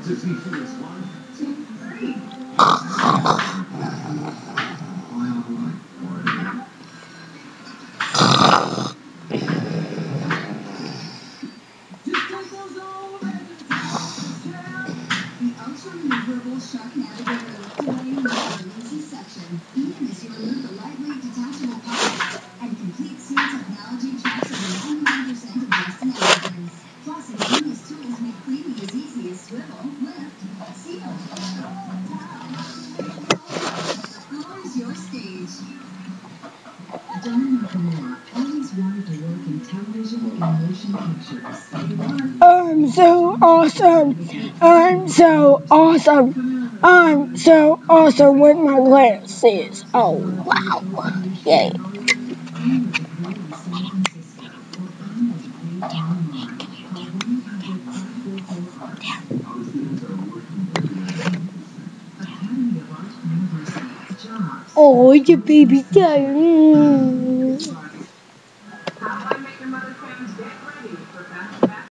Ultra-removable Shark Navigator away with emergency suction. Even as you remove the lightweight detachable pockets and complete seal technology tracks over 99% of rusting allergens. Plus, ingenious tools make cleaning as easy as swivel, lift, seal. The floor is your stage. Donna Nakamura always wanted to work in television and motion pictures. I'm so awesome. I'm so awesome. I'm so awesome with my glasses. Oh, wow. Yay. Oh, your baby guy.